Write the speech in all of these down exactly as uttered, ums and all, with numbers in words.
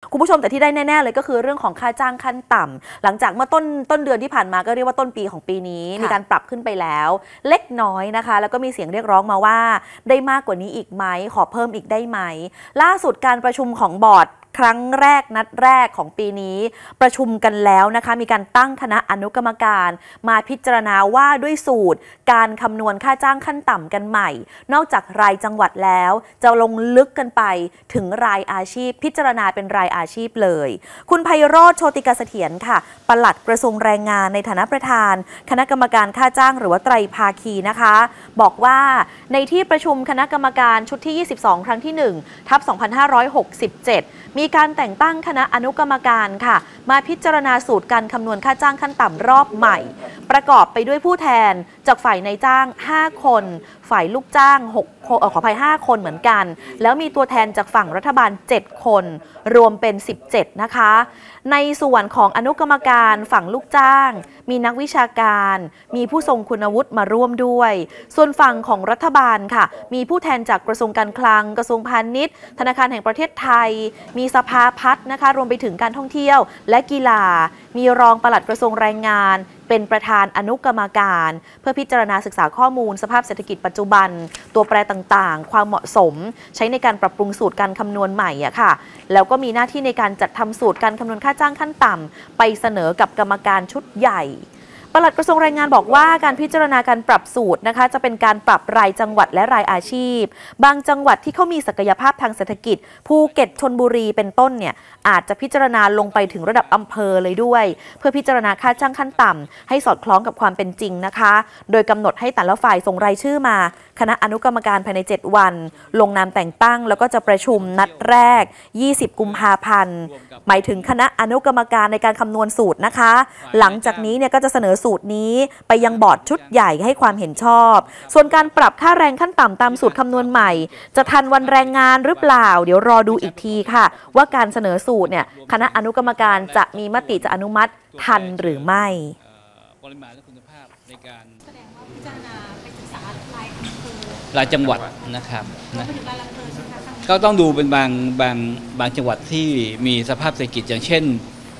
คุณผู้ชมแต่ที่ได้แน่ๆเลยก็คือเรื่องของค่าจ้างขั้นต่ำหลังจากเมื่อต้นต้นเดือนที่ผ่านมาก็เรียกว่าต้นปีของปีนี้มีการปรับขึ้นไปแล้วเล็กน้อยนะคะแล้วก็มีเสียงเรียกร้องมาว่าได้มากกว่านี้อีกไหมขอเพิ่มอีกได้ไหมล่าสุดการประชุมของบอร์ดครั้งแรกนัดแรกของปีนี้ประชุมกันแล้วนะคะมีการตั้งคณะอนุกรรมการมาพิจารณาว่าด้วยสูตรการคำนวณค่าจ้างขั้นต่ำกันใหม่นอกจากรายจังหวัดแล้วจะลงลึกกันไปถึงรายอาชีพพิจารณาเป็นรายอาชีพเลยคุณไพโรจน์ โชติกาเสถียรค่ะปลัดกระทรวงแรงงานในฐานะประธานคณะกรรมการค่าจ้างหรือว่าไตรภาคีนะคะบอกว่าในที่ประชุมคณะกรรมการชุดที่ยี่สิบสองครั้งที่หนึ่งทับสองพันห้าร้อยหกสิบเจ็ดมีการแต่งตั้งคณะอนุกรรมการค่ะมาพิจารณาสูตรการคำนวณค่าจ้างขั้นต่ำรอบใหม่ประกอบไปด้วยผู้แทนจากฝ่ายนายจ้างห้าคนฝ่ายลูกจ้างหกคนเออขออภัยห้าคนเหมือนกันแล้วมีตัวแทนจากฝั่งรัฐบาลเจ็ดคนรวมเป็นสิบเจ็ดนะคะในส่วนของอนุกรรมการฝั่งลูกจ้างมีนักวิชาการมีผู้ทรงคุณวุฒิมาร่วมด้วยส่วนฝั่งของรัฐบาลค่ะมีผู้แทนจากกระทรวงการคลังกระทรวงพาณิชย์ธนาคารแห่งประเทศไทยมีสภาพัฒน์นะคะรวมไปถึงการท่องเที่ยวและกีฬามีรองปลัดกระทรวงแรงงานเป็นประธานอนุกรรมการเพื่อพิจารณาศึกษาข้อมูลสภาพเศรษฐกิจปัจจุบันตัวแปรต่างๆความเหมาะสมใช้ในการปรับปรุงสูตรการคำนวณใหม่อะค่ะแล้วก็มีหน้าที่ในการจัดทำสูตรการคำนวณค่าจ้างขั้นต่ำไปเสนอกับกรรมการชุดใหญ่ปลัดกระทรวงแรงงานบอกว่าการพิจารณาการปรับสูตรนะคะจะเป็นการปรับรายจังหวัดและรายอาชีพบางจังหวัดที่เขามีศักยภาพทางเศรษฐกิจภูเก็ตชลบุรีเป็นต้นเนี่ยอาจจะพิจารณาลงไปถึงระดับอำเภอเลยด้วยเพื่อพิจารณาค่าจ้างขั้นต่ำให้สอดคล้องกับความเป็นจริงนะคะโดยกำหนดให้แต่ละฝ่ายส่งรายชื่อมาคณะอนุกรรมการภายในเจ็ดวันลงนามแต่งตั้งแล้วก็จะประชุมนัดแรกยี่สิบกุมภาพันธ์หมายถึงคณะอนุกรรมการในการคำนวณสูตรนะคะหลังจากนี้เนี่ยก็จะเสนอสูตรนี้ไปยังบอร์ดชุดใหญ่ให้ความเห็นชอบส่วนการปรับค่าแรงขั้นต่ำตามสูตรคำนวณใหม่จะทันวันแรงงานหรือเปล่าเดี๋ยวรอดูอีกทีค่ะว่าการเสนอสูตรเนี่ยคณะอนุกรรมการจะมีมติจะอนุมัติทันหรือไม่ปริมาณและคุณภาพในการแสดงว่าพิจารณาไปศึกษารายอำเภอรายจังหวัดนะครับนะก็ต้องดูเป็นบางบางบางจังหวัดที่มีสภาพเศรษฐกิจอย่างเช่น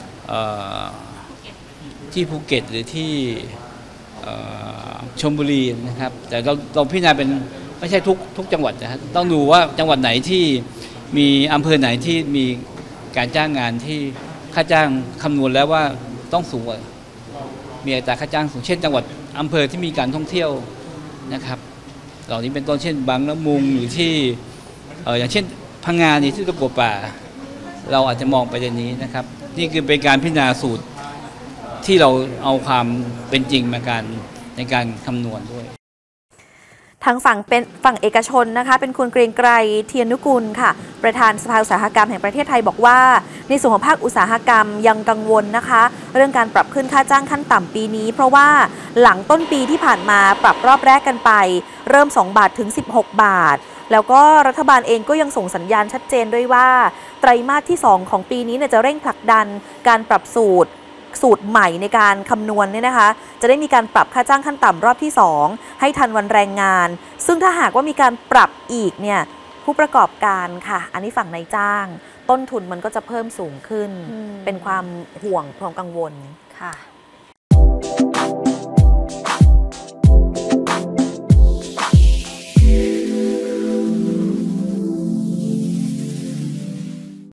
ที่ภูเก็ตหรือที่ชลบุรีนะครับแต่เราเราพิจารณาเป็นไม่ใช่ทุกทุกจังหวัดนะครับต้องดูว่าจังหวัดไหนที่มีอำเภอไหนที่มีการจ้างงานที่ค่าจ้างคำนวณแล้วว่าต้องสูงกว่ามีอัตราค่าจ้างสูงเช่นจังหวัดอำเภอที่มีการท่องเที่ยวนะครับเหล่านี้เป็นต้นเช่นบางละมุงหรือที่อย่างเช่นพังงานี่ที่ตะกัวป่าเราอาจจะมองไปในนี้นะครับนี่คือเป็นการพิจารณาสูตรที่เราเอาความเป็นจริงมาการในการคำนวณด้วยทางฝั่งเป็นฝั่งเอกชนนะคะเป็นคุณเกรียงไกรเทียนนุกุลค่ะประธานสภาอุตสาหกรรมแห่งประเทศไทยบอกว่าในส่วนของภาคอุตสาหกรรมยังกังวลนะคะเรื่องการปรับขึ้นค่าจ้างขั้นต่ำปีนี้เพราะว่าหลังต้นปีที่ผ่านมาปรับรอบแรกกันไปเริ่มสองบาทถึงสิบหกบาทแล้วก็รัฐบาลเองก็ยังส่งสัญญาณชัดเจนด้วยว่าไตรมาสที่สองของปีนี้เนี่ยจะเร่งผลักดันการปรับสูตรสูตรใหม่ในการคำนวณเนี่ยนะคะจะได้มีการปรับค่าจ้างขั้นต่ำรอบที่สองให้ทันวันแรงงานซึ่งถ้าหากว่ามีการปรับอีกเนี่ยผู้ประกอบการค่ะอันนี้ฝั่งนายจ้างต้นทุนมันก็จะเพิ่มสูงขึ้นเป็นความห่วงความกังวลค่ะ